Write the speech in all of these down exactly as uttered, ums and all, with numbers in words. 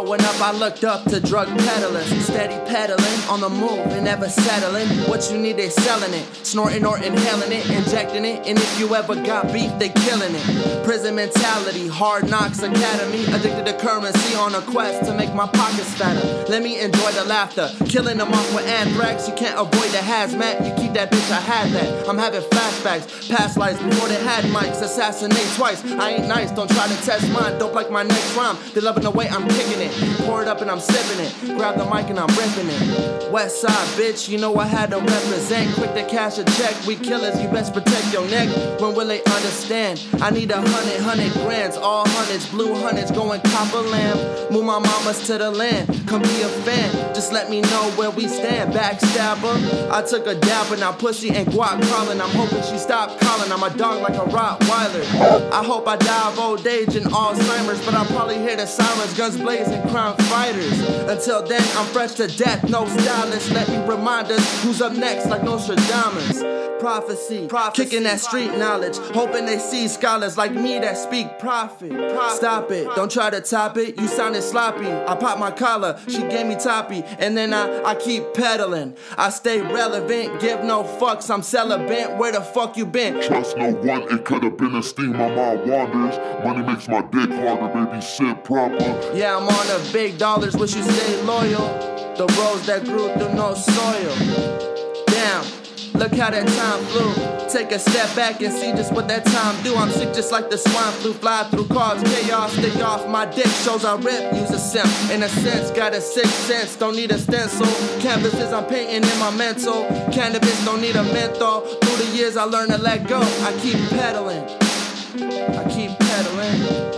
Growing up, I looked up to drug peddlers, steady peddling, on the move and never settling. What you need, they selling it, snorting or inhaling it, injecting it, and if you ever got beef, they killing it. Prison mentality, hard knocks academy, addicted to currency on a quest to make my pockets fatter. Let me enjoy the laughter, killing them off with anthrax. You can't avoid the hazmat, you keep that bitch, I had that. I'm having flashbacks, past lives before they had mics, assassinate twice. I ain't nice, don't try to test mine, dope like my next rhyme. They loving the way I'm kicking it, pour it up and I'm sipping it, grab the mic and I'm ripping it. West side, bitch, you know I had to represent. Quick to cash a check, we killers, you best protect your neck. When will they understand? I need a hundred, hundred grands, all hundreds, blue hundreds, going copper lamb. Move my mamas to the land, come be a fan, just let me know where we stand. Backstabber, I took a dab and now pussy and guac calling. I'm hoping she stop calling, I'm a dog like a Rottweiler. I hope I die of old age and Alzheimer's, but I'll probably hear the sirens, guns blazing, crime fighters. Until then, I'm fresh to death, no stylist. Let me remind us who's up next, like Nostradamus. Prophecy, Prophecy. Kicking that street knowledge, hoping they see scholars like me that speak profit. Prophet. Stop it, don't try to top it, you sounded sloppy. I popped my collar, she gave me toppy, and then I, I keep pedaling. I stay relevant, give no fucks, I'm celibate. Where the fuck you been? Trust no one, it could have been a sting. My mind wanders, money makes my dick harder, baby, sit proper. Yeah, I'm on the big dollars, wish you stay loyal. The rose that grew through no soil. Damn, look how that time flew. Take a step back and see just what that time do. I'm sick just like the swine flu, fly through cars, chaos, stick off my dick, shows I rip, use a simp. In a sense, got a sixth sense, don't need a stencil. Canvases I'm painting in my mental. Cannabis don't need a menthol. Through the years I learned to let go. I keep pedaling, I keep pedaling.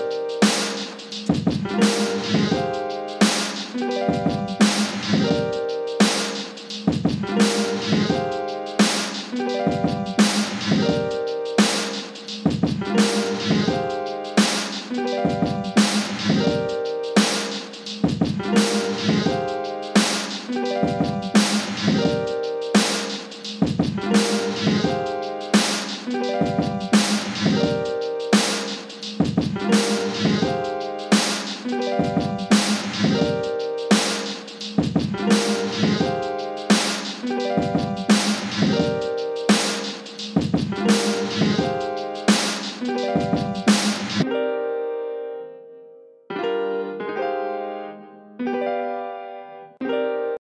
Thank you.